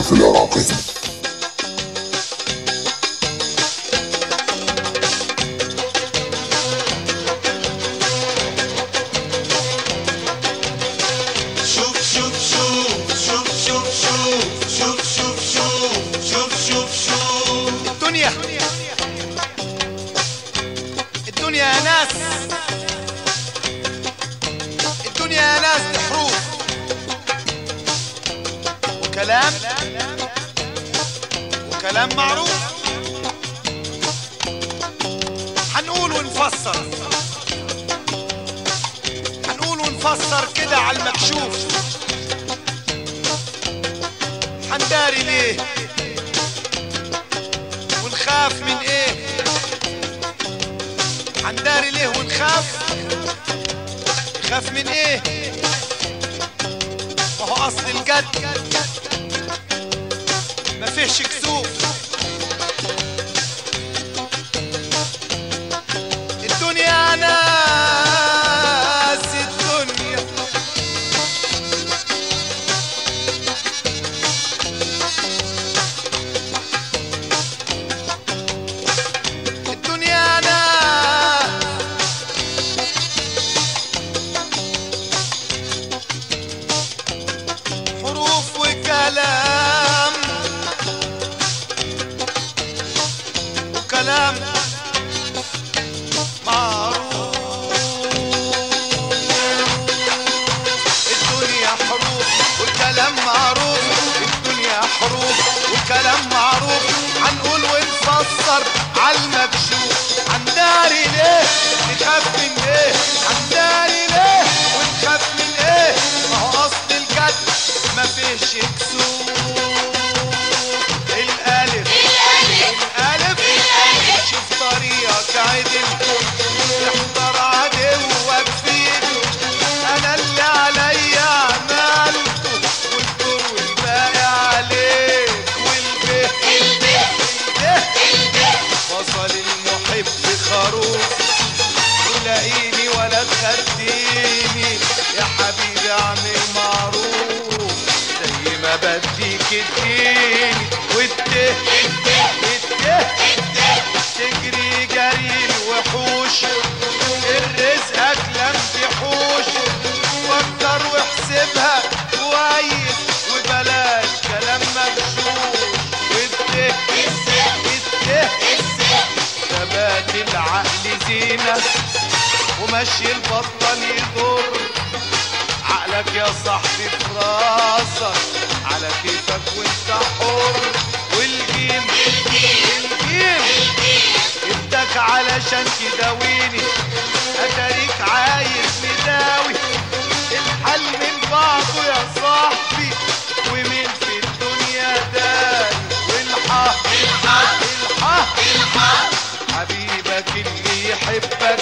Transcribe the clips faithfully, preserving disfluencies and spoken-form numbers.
في العراقي. الدنيا الدنيا يا ناس، الدنيا يا ناس حروف وكلام وكلام معروف. هنقول ونفسر هنقول ونفسر كده على المكشوف. هنداري ليه ونخاف من ايه؟ هنداري ليه ونخاف؟ نخاف من ايه؟ ما هو اصل الجد ما فيهش كسوف. الدنيا ناس، الدنيا الدنيا ناس، حروف وكلام وكلام معروف. الدنيا حروف والكلام معروف، الدنيا حروف وكلام معروف. هنقول ونفسر عالمكشوف. هنداري ليه نخاف من ايه؟ هنداري ليه ونخاف من ايه؟ ما هو اصل الجد ما فيهش كسوف. الالف الالف شوف طريقك عدل، تحضر عدوك فيك. انا اللي عليا عملته والدور والباقي عليك. والبه البه وصل المحب خروف، ولاقيني ولا تخديني يا حبيبي اعمل معروف زي ما بديك اديني. والته الته تجري جري الوحوش، الرزقك لم تحوش. فكر واحسبها كويس وبلاش كلام مغشوش. والته الته ثبات العقل زينة ومشي البطل يضر. عقلك يا صاحبي في راسك على كيفك وانت حر. والجيم الجيم اداك علشان تداويني، اتاريك عايز مداوي. الحل من بعضه يا صاحبي، ومين في الدنيا داني؟ والحق الحق الحق الحق حبيبك اللي يحبك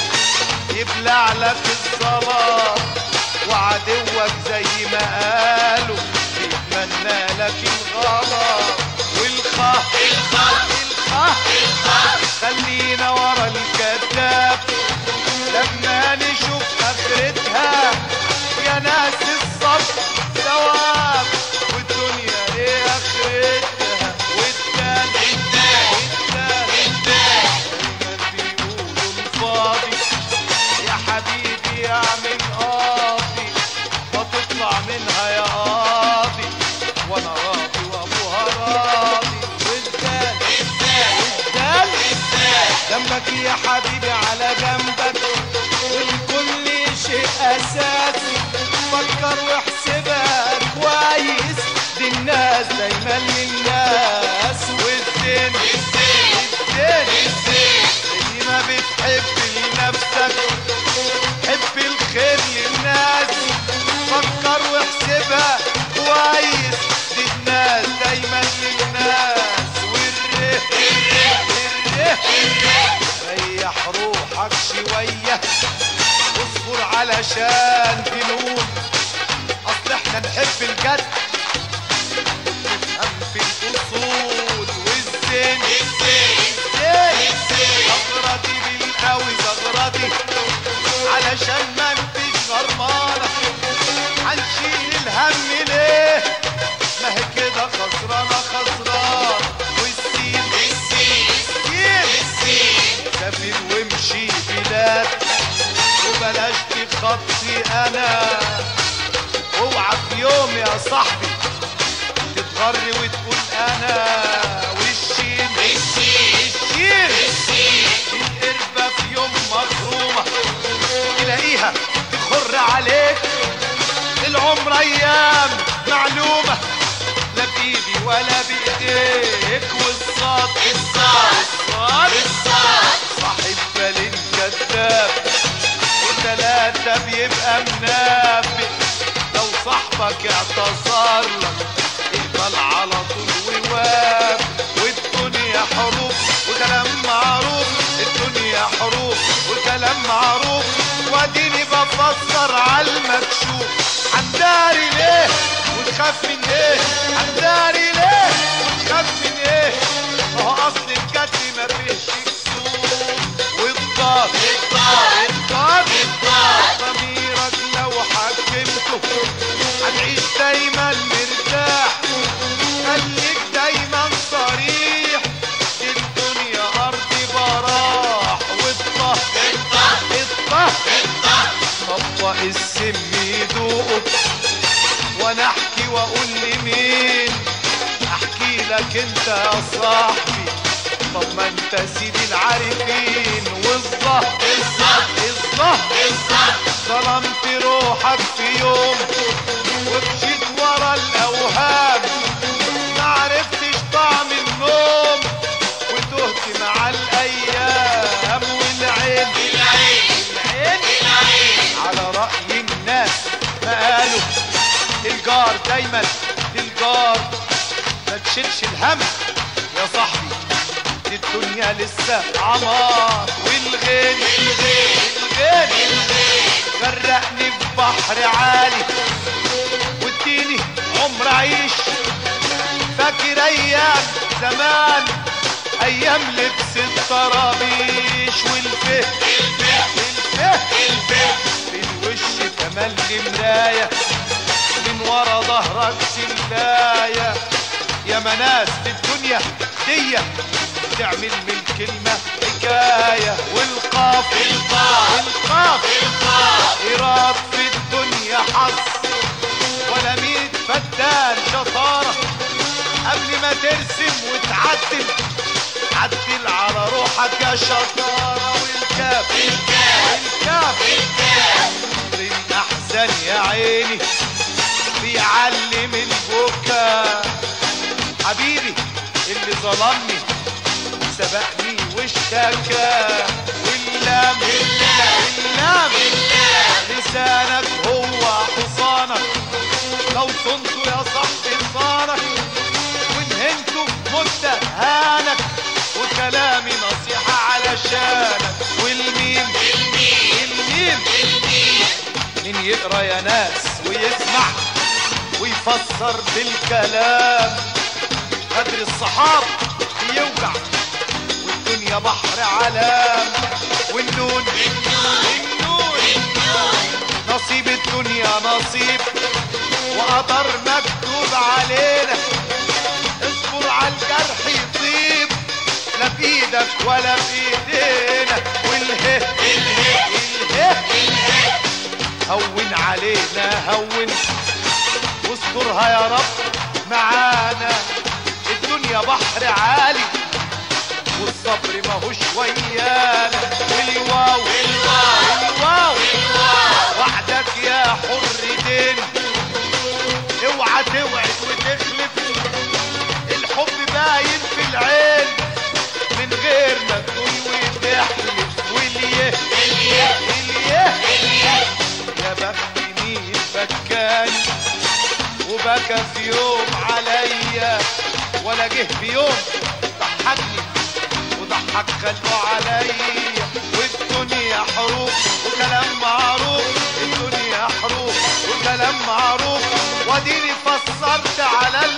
يبلع لك الظلام، وعدوك زي ما قالوا يتمنى لك الغلط. والخه الخه الخه الخه خلينا ورا الكذاب لما نشوف اخرتها. يا ناس الصبر ثواب، والدنيا ايه اخرتها؟ والتاني التاني التاني التاني بيقولوا الفاضي يا حبيبي اعمل قاضي، وتطلع منها يا قاضي وانا راضي وابوها راضي. والدال الدال جنبك يا حبيبي على جنبك، والكل شيء اساسي. فكر واحسبها كويس، دي الناس دايما للناس. والدين الدين زي ما بتحب لنفسك حب الخير للناس. فكر واحسبها كويس، دي الناس دايما للناس. والره الره الره ريح روحك شوية واصبر علشان تنون. اصل احنا نحب الجد نفهم في الاصول. والزين الزين زغرتي بالقوي زغرتي علشان ما نفيش غرمانة. هنشيل الهم ليه؟ ما هي كده خسارة. وطي انا. اوعى في يوم يا صاحبي تتغر وتقول انا. والشين الشين الشين الشين القربة في يوم مخرومة تلاقيها تخر عليك. العمر ايام معلومة لا بايدي ولا بايديك. والصاد الصاد الصاد الصاد صاحب بالين كذاب وتلاتة بيبقى منافق. لو صاحبك اعتذر لك اقبل على طول وواب. والدنيا حروب وكلام معروف. الدنيا حروب وكلام معروف. واديني بفسر عالمكشوف. هنداري ليه وتخاف من ايه؟ هنداري ليه وتخاف من ايه؟ ما هو اصل الجد ما فيهش كسوف. والضاد الضاد الضاد الضاد ضميرك لو حكمته هتعيش دايما مرتاح. خليك دايما صريح. الدنيا ارض براح. والطه الطه الطه الطه طبق السم يدوقه. وانا احكي واقول لمين؟ احكي لك انت يا صاحبي. طب ما انت سيد العارفين. والظهر الظهر الظهر الظهر ظلمت روحك في يوم ومشيت ورا الاوهام. ما عرفتش طعم النوم وتهت مع الايام. والعين العين العين العين على رأي الناس ما قالوا الجار دايما للجار. ما تشيلش الهم يا صاحبي دي الدنيا لسه عمار. والغين الغين الغين الغين غرقني في بحر عالي واديني عمر عيش. فاكر ايام زمان ايام لبس الطرابيش. والفه الفه الفه الفه في الوش كمان مراية من ورا ظهرك سلاية. يا مناس في الدنيا دي تعمل من الكلمة حكاية. والقاف القاف القاف القاف إيراد في الدنيا حظ ولا ميت فدان شطارة. قبل ما ترسم وتعدل عدل على روحك يا شطارة. والكاف الكاف الكاف الكاف الأحزان يا عيني بيعلم البكا. حبيبي اللي ظلمني سبقني واشتكى. واللام اللام لسانك هو حصانك. لو صنته يا صاحبي صانك وانهنته مدة هانك. وكلامي نصيحة علشانك. والميم الميم الميم الميم مين يقرأ يا ناس ويسمع ويفسر بالكلام. غدر الصحاب بيوجع والدنيا بحر علام. والنون النون نصيب الدنيا نصيب وقدر مكتوب علينا. اصبر على الجرح يطيب لا بايدك ولا بايدينا. والهه الهه الهه الهه هون علينا هون واسترها يا رب معانا. الدنيا بحر عالي والصبر ماهوش ويانا. والواو الواو الواو الواو وحدك يا حر دين. اوعى توعد وتخلف. الحب باين في العين من غير ما تقول وتحلف. واليه اليه اليه اليه يا بخت مين بكاني وبكى في يوم عليا. ولا جه في يوم ضحكني وضحك خلقه عليا. والدنيا حروب وكلام معروف. الدنيا حروب وكلام معروف. واديني فسرت على